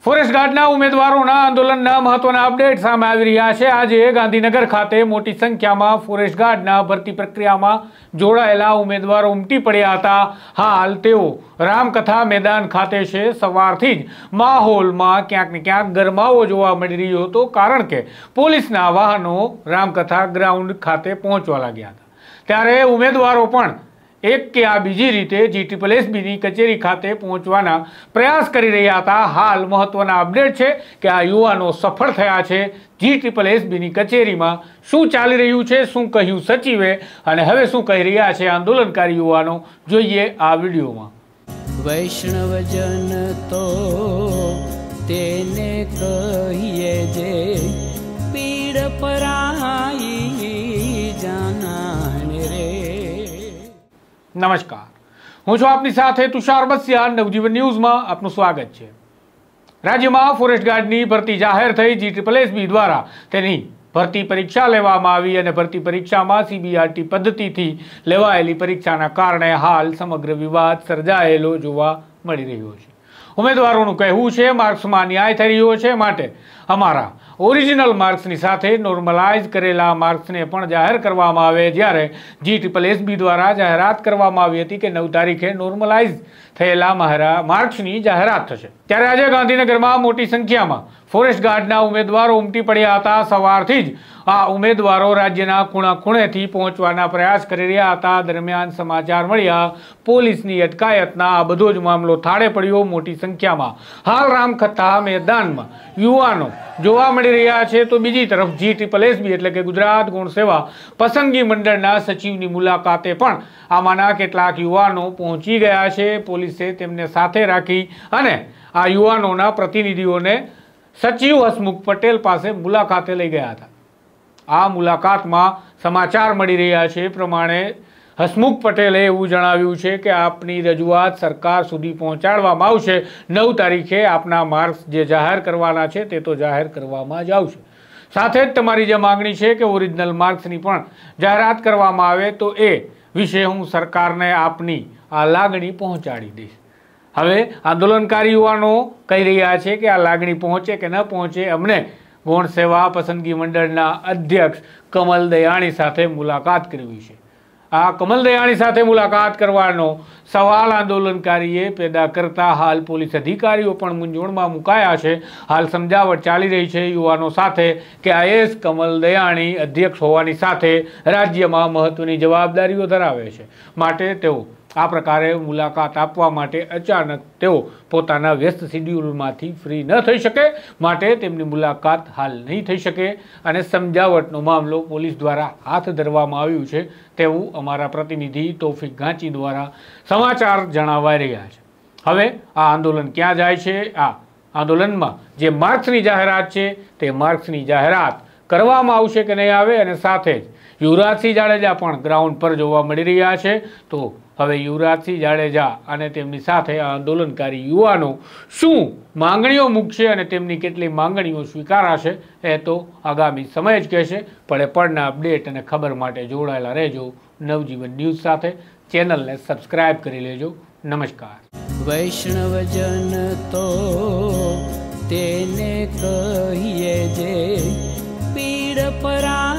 Forest ગાર્ડના ઉમેદવારોના આંદોલનના મહત્વના અપડેટ સામે આવી રહ્યા છે। આજે ગાંધીનગર ખાતે મોટી સંખ્યામાં ફોરેસ્ટ ગાર્ડના ભરતી પ્રક્રિયામાં જોડાયેલા ઉમેદવારો ઉમટી પડ્યા હતા। હાલ તેઓ રામકથા મેદાન ખાતે છે। સવારથી જ માહોલમાં ક્યાંક ને ક્યાંક ગરમાવો જોવા મળી રહ્યો હતો, કારણ કે પોલીસના વાહનો રામકથા ગ્રાઉન્ડ ખાતે પહોંચવા લાગ્યા હતા। ત્યારે ઉમેદવારો પણ એક કે આ બીજી રીતે GSSBની કચેરી ખાતે પહોંચવાના પ્રયાસ કરી રહ્યા હતા। હાલ મહત્વના અપડેટ છે કે આ યુવાનો સફળ થયા છે। GSSBની કચેરીમાં શું ચાલી રહ્યું છે, શું કહ્યું સચિવે અને હવે શું કહી રહ્યા છે આંદોલનકારી યુવાનો, જોઈએ આ વિડીયોમાં। વૈષ્ણવજન તો તેને કહીએ જે પીડ પરાઈ જાનાને રે। નમસ્કાર, હું છું આપની સાથે તુષાર બસિયા। નવજીવન ન્યૂઝમાં આપનું સ્વાગત છે। રાજ્યમાં ફોરેસ્ટ ગાર્ડની ભરતી જાહેર થઈ। GSSB દ્વારા તેની ભરતી પરીક્ષા લેવામાં આવી અને ભરતી પરીક્ષામાં CBRT પદ્ધતિથી લેવાયેલી પરીક્ષાના કારણે હાલ સમગ્ર વિવાદ સર્જાયેલો જોવા મળી રહ્યો છે। ઉમેદવારોનું કહેવું છે માર્ક્સમાં ન્યાય થઈ રહ્યો છે, માટે અમારા ઓરિજિનલ માર્ક્સની સાથે નોર્મલાઇઝ કરેલા માર્ક્સને પણ જાહેર કરવામાં આવે। જ્યારે GSSB દ્વારા જાહેરાત કરવામાં આવી હતી કે 9 તારીખે નોર્મલાઇઝ થયેલા માર્ક્સની જાહેરાત થશે। ત્યારે આજે ગાંધીનગરમાં મોટી સંખ્યામાં ફોરેસ્ટ ગાર્ડના ઉમેદવારો ઉમટી પડ્યા હતા। સવારથી જ આ ઉમેદવારો રાજ્યના ખૂણા ખૂણેથી પહોંચવાના પ્રયાસ કરી રહ્યા હતા। દરમિયાન સમાચાર મળ્યા પોલીસની અટકાયતના। આ બધો જ મામલો થાળે પડ્યો। મોટી સંખ્યામાં હાલ રામકથા મેદાનમાં યુવાનો જોવા મળી રહ્યા છે। તો બીજી તરફ GSSB એટલે કે ગુજરાત ગૌણ સેવા પસંદગી મંડળના સચિવની મુલાકાતે પણ આમાંના કેટલાક યુવાનો પહોંચી ગયા છે। પોલીસે તેમને સાથે રાખી અને આ યુવાનોના પ્રતિનિધિઓને સચિવ હસમુખ પટેલ પાસે મુલાકાતે લઈ ગયા હતા। આ મુલાકાતમાં સમાચાર મળી રહ્યા છે પ્રમાણે હસમુખ પટેલે એવું જણાવ્યું છે કે આપની રજૂઆત સરકાર સુધી પહોંચાડવામાં આવશે। 9 તારીખે આપના માર્ક્સ જે જાહેર કરવાના છે તે તો જાહેર કરવામાં જ આવશે। સાથે જ તમારી જે માંગણી છે કે ઓરિજિનલ માર્ક્સની પણ જાહેરાત કરવામાં આવે તો એ વિશે હું સરકારને આપની આ લાગણી પહોંચાડી દઈશ। હવે આંદોલનકારી યુવાનો કહી રહ્યા છે કે આ લાગણી પહોંચે કે ન પહોંચે, અમને ગૌણ સેવા પસંદગી મંડળના અધ્યક્ષ કમલ દયાણી સાથે મુલાકાત કરવી છે। આ કમલ દયાણી સાથે મુલાકાત કરવાનો સવાલ આંદોલનકારીએ પેદા કરતા હાલ પોલીસ અધિકારીઓ પણ મૂંઝવણમાં મુકાયા છે। હાલ સમજાવટ ચાલી રહી છે યુવાનો સાથે કે IAS કમલ દયાણી અધ્યક્ષ હોવાની સાથે રાજ્યમાં મહત્વની જવાબદારીઓ ધરાવે છે, માટે તેઓ આ પ્રકારે મુલાકાત આપવા માટે અચાનક તેઓ પોતાના વ્યસ્ત શિડ્યુલમાંથી ફ્રી ન થઈ શકે, માટે તેમની મુલાકાત હાલ નહીં થઈ શકે અને સમજાવટનો મામલો પોલીસ દ્વારા હાથ ધરવામાં આવ્યું છે તેવું અમારા પ્રતિનિધિ તોફિક ગાંચી દ્વારા સમાચાર જણાવાઈ રહ્યા છે। હવે આ આંદોલન ક્યાં જાય છે? આ આંદોલનમાં જે માર્ક્સની જાહેરાત છે તે માર્ક્સની જાહેરાત કરવામાં આવશે કે નહીં આવે, અને સાથે જ યુવરાજસિંહ જાડેજા પણ ગ્રાઉન્ડ પર જોવા મળી રહ્યા છે। તો હવે યુવરાજસિંહ જાડેજા અને તેમની સાથે આંદોલનકારી યુવાનો શું માંગણીઓ મૂકશે અને તેમની કેટલી માંગણીઓ સ્વીકારાશે એ તો આગામી સમય જ કહેશે। પળના અપડેટ અને ખબર માટે જોડાયેલા રહેજો નવજીવન ન્યૂઝ સાથે। ચેનલને સબસ્ક્રાઇબ કરી લેજો। નમસ્કાર। વૈષ્ણવજન તો તેને કહીએ જે પીડ પરા